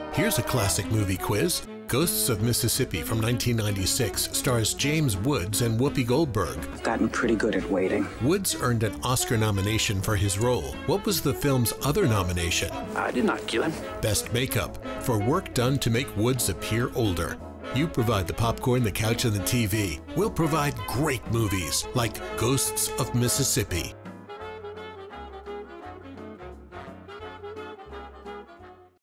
Here's a classic movie quiz. Ghosts of Mississippi from 1996 stars James Woods and Whoopi Goldberg. I've gotten pretty good at waiting. Woods earned an Oscar nomination for his role. What was the film's other nomination? I did not kill him. Best Makeup, for work done to make Woods appear older. You provide the popcorn, the couch, and the TV. We'll provide great movies like Ghosts of Mississippi.